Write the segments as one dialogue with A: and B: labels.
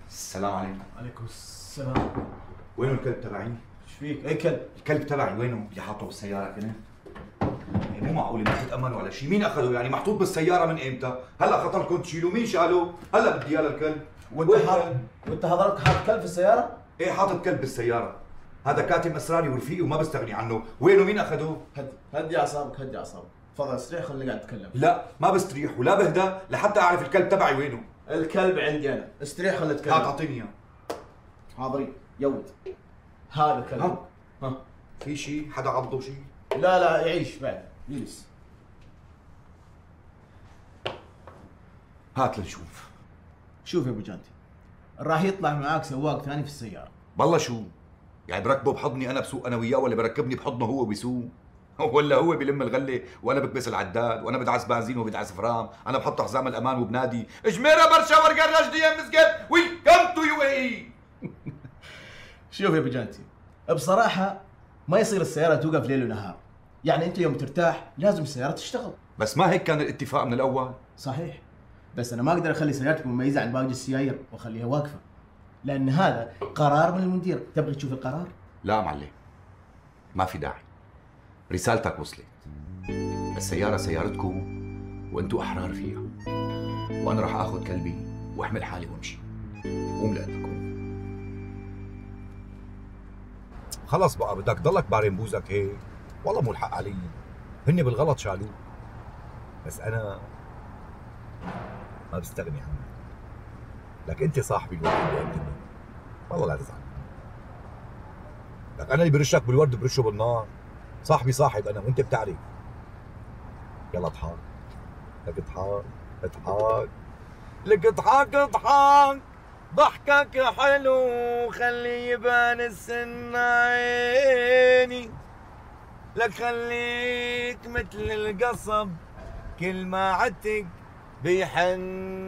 A: السلام عليكم.
B: عليكم السلام.
A: وينه الكلب تبعي؟
B: ايش فيك؟ اي كلب؟
A: الكلب تبعي وينه؟ اللي حاطه بالسيارة كنت؟ مو معقول ما تتأمنوا ولا شيء، مين أخذه يعني؟ محطوط بالسيارة من إمتى؟ هلا خطركم تشيلوه، مين شاله؟ هلا بدي إياه للكلب.
B: وانت حضرتك حاط كلب في السيارة؟
A: إيه حاطط كلب بالسيارة. هذا كاتم أسراري ورفيقي وما بستغني عنه، وينه مين أخذه؟
B: هدي أعصابك هدي أعصابك، تفضل استريح خليني قاعد أتكلم.
A: لا ما بستريح ولا بهدى لحتى أعرف الكلب تبعي وينه.
B: الكلب عندي أنا، استريح خليني أتكلم.
A: هات أعطيني إياه.
B: حاضرين، يود. هذا الكلب.
A: ها في شيء؟ حدا عضه شيء؟
B: لا يعيش بعد، يجلس.
A: هات لنشوف.
B: شوف يا ابو جانتي، راح يطلع معاك سواق ثاني في السيارة.
A: والله شو؟ يعني بركبه بحضني انا بسوق انا وياه، ولا بركبني بحضنه هو بيسوق؟ ولا هو بيلم الغله وانا بكبس العداد وانا بدعس بنزين وبدعس فرام، انا بحط حزام الامان وبنادي اجميره برشا ورقه رشدي يا مسكت وي كم تو يو اي.
B: شوف يا ابو جانتي، بصراحة ما يصير السيارة توقف ليل ونهار، يعني انت يوم ترتاح لازم السيارة تشتغل.
A: بس ما هيك كان الاتفاق من الاول؟
B: صحيح، بس انا ما اقدر اخلي سيارتك مميزة عن باقي السيايير واخليها واقفة، لان هذا قرار من المدير. تبغي تشوف القرار؟
A: لا معلم ما في داعي، رسالتك وصلت. السيارة سيارتكم وانتوا احرار فيها، وانا راح اخذ كلبي واحمل حالي وامشي. قوم لأنكم خلص بقى، بدك ضلك بارين بوزك هيك؟ والله مو الحق علي، هن بالغلط شالوه، بس انا ما بستغني عنك. لك انت صاحبي الوحيد بهالدنيا، والله لا تزعل. لك انا اللي برشك بالورد برشه بالنار. صاحبي صاحب انا وانت بتعرف. يلا اضحك، لك اضحك اضحك، لك اضحك اضحك، ضحكك حلو خلي يبان السن عيني، لك خليك مثل القصب كل ما عدتك بيحن.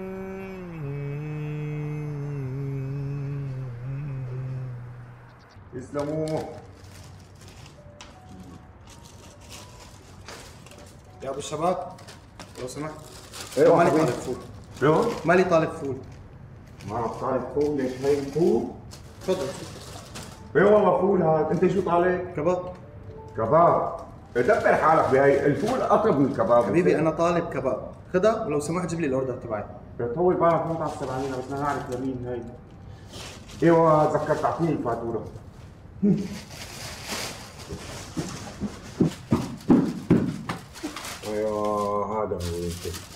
C: يسلموا
D: يا ابو الشباب لو سمحت.
C: ايوه
D: مالي
C: حبيبي.
D: طالب فول.
C: شو؟
D: مالي طالب فول.
C: ما طالب فول؟ ليش هي فول؟
D: تفضل.
C: اي والله فول هذا. انت شو طالب؟
D: كباب.
C: كباب. دبر حالك بهي الفول اطيب من الكباب.
D: حبيبي انا طالب كباب، خذها ولو سمحت جيب لي الاوردر تبعي.
C: طول بالك مو تعصب علينا، بس انا نعرف لمين هي. ايوه تذكرت اعطيني الفاتوره. ايوه هذا هو.